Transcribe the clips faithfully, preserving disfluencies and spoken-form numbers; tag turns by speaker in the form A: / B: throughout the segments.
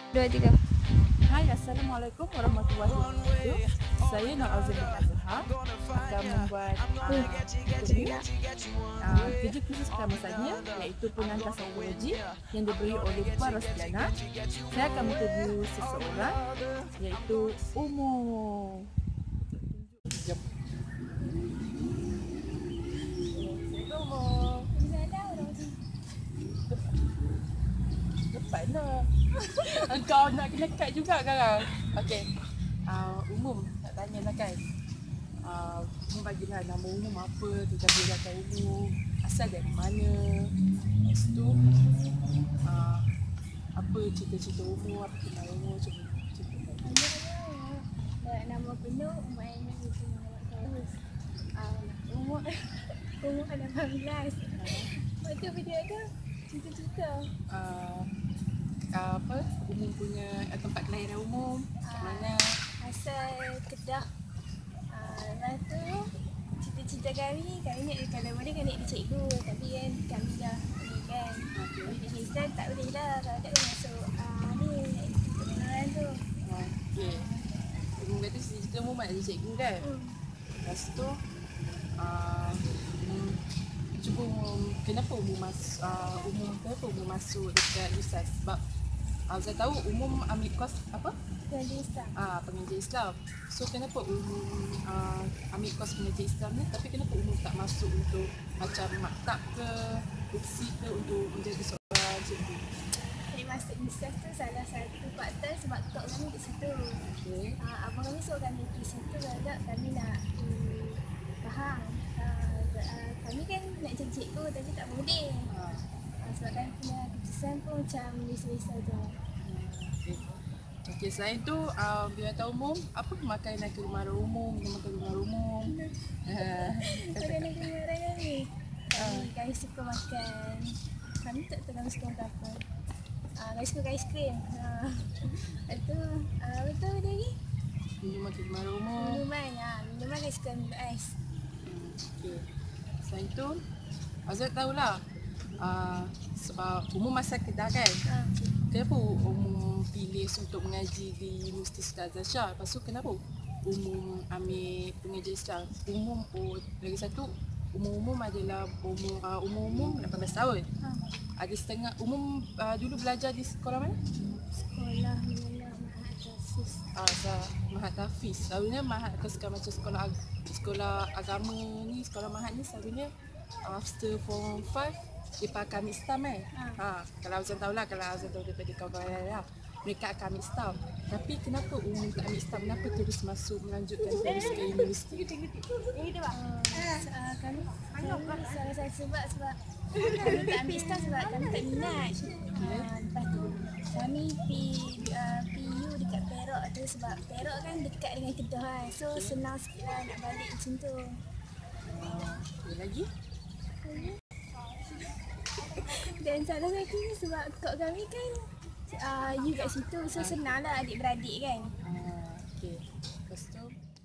A: Dua, tiga.
B: Hai, Assalamualaikum warahmatullahi wabarakatuh. Saya Nur Azim bin Azhar akan membuat uh, interview uh, kerja khusus pertama saya iaitu pengantar psikologi yang diberi oleh Puan Rosdiana. Saya akan interview seseorang iaitu Umu. Jom. Umu. Cepat lah. Engkau nak kena cut juga sekarang. Okey. Uh, umum nak tanya lah kan. Uh, umum bagilah nama umum apa, tentang kegiatan umum, asal dari mana. Lepas tu uh, apa cerita-cerita umum, apa kenal umum, cuba cerita.
A: Nama penuh Umar Aina binti Muhammad Faiz. Umur umur lapan belas. Lepas tu video tu cerita-cerita.
B: Uh, uh, apa umum punya uh, tempat kelahiran umum kat mana?
A: Asal Kedah. Ah, lepas tu cerita-cerita kami, kami nak kalau boleh kan nak cikgu, tapi kan kami dah ni kan. Kami di Islam tak boleh lah kalau tak boleh masuk ah ni pengenalan tu.
B: Okey. Umum kata cerita umum nak jadi cikgu kan?
A: Hmm.
B: Lepas tu uh, um, cuba umum, kenapa umum masuk uh, umum kenapa umum masuk dekat USAS? Sebab uh, saya tahu umum ambil kos apa?
A: Jadi Islam.
B: Ah, pengajar Islam. So kenapa umum uh, ambil kos pengajar Islam ni, tapi kenapa umum tak masuk untuk macam maktab ke, uksi ke untuk menjadi seorang cikgu?
A: Saya masuk USAS tu salah satu faktor sebab tok kami di situ.
B: Okey.
A: Ah, abang kami suruh kami pergi situ agak kami nak hmm, faham. Ah, ah, kami kan nak jadi cikgu tapi tak boleh.
B: Ah,
A: Ah, sebab kan punya keputusan pun macam biasa-biasa je.
B: okey. Okey, selain tu uh, biar umum, apa makanan ke rumah umum, makan rumah umum? Uh,
A: Makanan keluaran kami. Kami, kami suka makan. Kami tak tahu kami suka makan apa. Ah, kami suka aiskrim. Ah, lepas tu, ah, apa tu dia lagi?
B: minuman ke rumah umum.
A: Minuman. Ah, minuman kami suka minum ais.
B: Okey. Selain tu, Azad tahulah uh, sebab umum masa Kedah kan.
A: Ah,
B: Kenapa umum pilih untuk mengaji di Universiti Sultan Azhar Shah? Lepas tu kenapa umum ambil pengajar Islam? Umum, oh, lagi satu, umum-umum adalah umum uh, umum-umum lapan belas tahun.
A: ah.
B: Ada setengah umum uh, dulu belajar di sekolah mana?
A: Sekolah menengah Mahat Tasis.
B: Ah, uh, Mahat Hafiz. Selalunya Mahat ke sekolah macam sekolah ag- sekolah agama ni, sekolah Mahat ni selalunya after form five dia pakai ambil stam kan? Ha, kalau Azan tahulah, kalau Azan tahu daripada kawan-kawan lah, mereka akan ambil stam. Tapi kenapa umum tak ambil stam? Kenapa terus masuk melanjutkan terus ke universiti?
A: Ah, kami kami salah satu sebab sebab kami tak ambil staff sebab kami tak minat. Ah, lepas tu kami pi uh, P U dekat Perak tu sebab Perak kan dekat dengan Kedah kan. So senang sikit lah nak balik macam tu.
B: Ada lagi?
A: Dan salah satu ni sebab kak kami kan uh, you kat situ, so senang lah adik-beradik kan.
B: Ah, okey. Lepas tu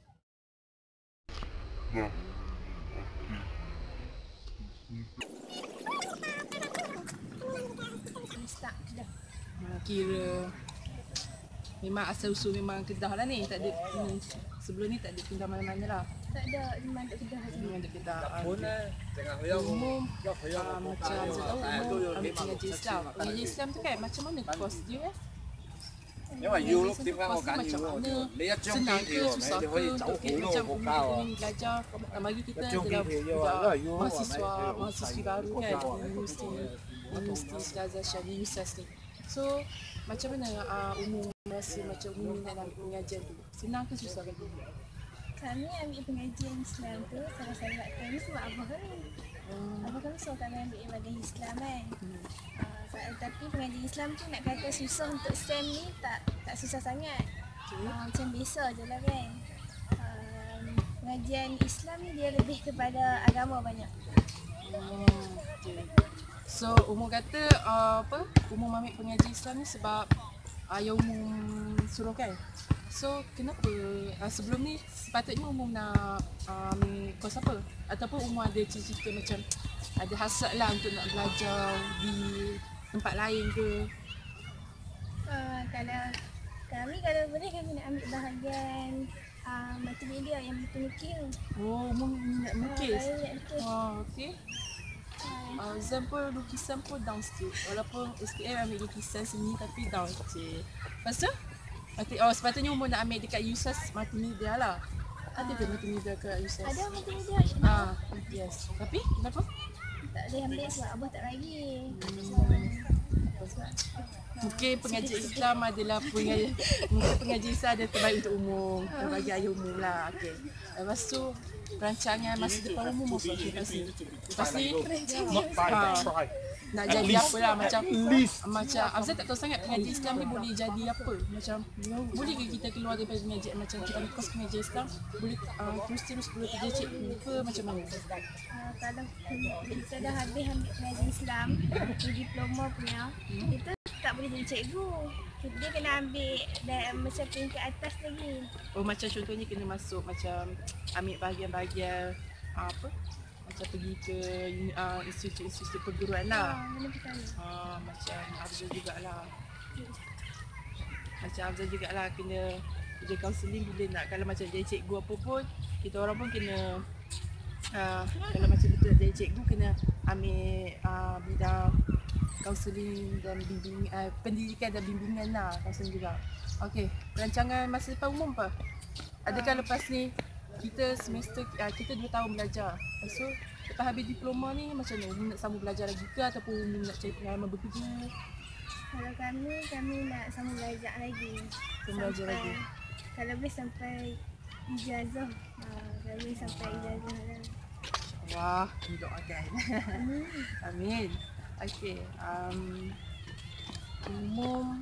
A: Start Kedah.
B: ah, kira memang asal usul memang Kedah lah ni. Tak ada ni, sebelum ni tak ada pindah mana-mana lah.
A: Tak ada, memang duduk Kedah je.
B: Memang ada Kedah. Ah, umum uh, macam saya tahu umum ambil pengajar Islam. Pengajar Islam tu kan macam mana kos dia eh?
C: 因為要碌點解我揀要嗰條？你一張機
B: senang
C: 票
B: ke
C: 係咪？
B: susah
C: 你
B: ke
C: 可以走
B: untuk
C: 好
B: kita
C: 多
B: macam
C: 個
B: umum
C: 交
B: kita
C: 啊！
B: ni belajar uh, bagi kita
C: Macam
B: adalah
C: kita
B: budak
C: juga, lah, you
B: mahasiswa
C: are
B: mahasiswi
C: right.
B: baru kan
C: Betul.
B: universiti universiti Sultan Azhar Shah di USAS ni. So macam mana uh, umum rasa macam umum nak ambil pengajian tu? Senang ke susah kan?
A: Kami ambil pengajian Islam tu salah satu faktor ni sebab abah kami.
B: Hmm.
A: Abah kami suruh kami ambil ibadah Islam kan.
B: Hmm.
A: Uh, tapi pengajian Islam tu nak kata susah untuk S E M ni tak tak susah sangat.
B: Okay.
A: Uh, macam biasa je lah kan. Uh, pengajian Islam ni dia lebih kepada agama banyak.
B: Hmm. Okay. So umum kata uh, apa? Umum ambil pengajian Islam ni sebab ayah umum suruh kan? So kenapa uh, sebelum ni sepatutnya umum nak uh, ambil kos apa? Ataupun umum ada cita-cita macam ada hasrat lah untuk nak belajar di tempat lain ke?
A: Uh, Kalau kami kalau boleh kami nak ambil bahagian uh, multimedia yang mikir-mikir.
B: Oh, Umum minat melukis.
A: Kalau nak lukis.
B: Oh, okey. Uh, Zam pun lukisan pun down sikit. Walaupun S K M ambil lukisan seni tapi down kecil. Lepas tu? Nanti, oh sepatutnya Umum nak ambil dekat U S A S multimedia lah. Ada ke multimedia kat U S A S?
A: Ada multimedia.
B: Ah, yes. Tapi kenapa?
A: Tak boleh ambil sebab abah tak bagi.
B: Mungkin pengajian Islam adalah pengajian, mungkin pengajian Islam ada terbaik untuk umum, terbagi ayah umum lah. Okay. Lepas tu perancangan masa depan umum apa? Okay, lepas ni, lepas ni ha, nak jadi apa lah macam macam Afzal tak tahu sangat pengajian Islam ni boleh jadi apa, macam boleh ke kita keluar daripada pengajian macam kita ambil kos pengajian Islam boleh uh, terus terus boleh kerja cikgu ke macam mana?
A: Uh, kalau kita dah habis ambil pengajian Islam, diploma punya, kita tak boleh jadi cikgu. Dia kena ambil dan macam peringkat atas lagi.
B: Oh macam contohnya kena masuk macam ambil bahagian-bahagian uh, apa? Macam pergi ke uh, institut-institut perguruan lah.
A: Ha, mana perkara.
B: Uh, macam Afzal jugalah. Macam Afzal jugalah kena kerja kaunseling bila nak, kalau macam jadi cikgu apa pun, kita orang pun kena uh, kalau macam betul nak jadi cikgu kena ambil uh, bidang kaunseling dan bimbing, uh, pendidikan dan bimbingan lah, kaunseling juga. Okey, perancangan masa depan umum apa? Adakah lepas ni kita semester, uh, kita dua tahun belajar. Lepas tu, lepas habis diploma ni macam mana? Umum nak sambung belajar lagi ke ataupun Umum nak cari pengalaman bekerja?
A: Kalau kami, kami nak sama belajar lagi.
B: Sama belajar lagi?
A: Kalau boleh sampai ijazah. Ha, kalau boleh sampai ijazah lah.
B: Wah, doakan. Amin. Okey, um, umum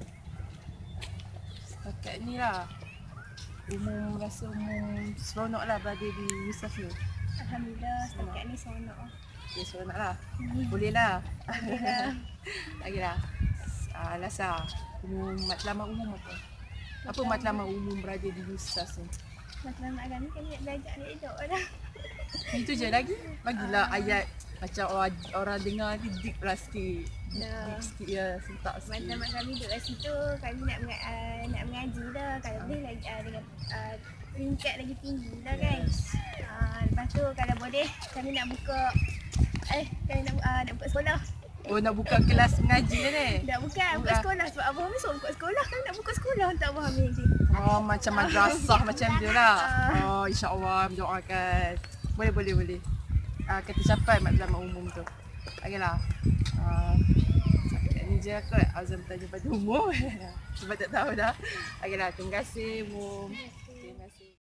B: setakat ni lah. Umum rasa umum seronok lah berada di U S A S ni.
A: Alhamdulillah, setakat ni seronok.
B: Okay, seronok lah. Boleh lah.
A: Boleh lah.
B: Lagi lah. Uh, Lasa, umum matlamat umum apa? Apa matlamat umum berada di U S A S ni?
A: Matlamat kami kami nak belajar nak hidup lah.
B: Itu je lagi. Bagilah ayat macam orang, orang dengar ni deep lah sikit.
A: Dah.
B: Deep sikit ya, sentak sikit.
A: Matlamat kami duduk kat situ, kami nak menga- uh, nak mengaji dah. Kalau boleh lagi uh, dengan uh, peringkat lagi tinggi lah kan. Uh, lepas tu kalau boleh kami nak buka eh kami nak uh, nak buka sekolah.
B: Oh, nak buka kelas mengaji kan eh?
A: Nak buka buka sekolah sebab abah kami suruh buka sekolah, kami nak buka sekolah untuk abah kami je.
B: Oh, macam madrasah macam dia lah. Oh, insya-Allah mendoakan. Boleh boleh boleh. Ah, uh, kata capai matlamat umum tu. Okeylah. Ah, uh, ni je kot Azam tanya pada umum. Sebab tak tahu dah. Okeylah, terima kasih umum.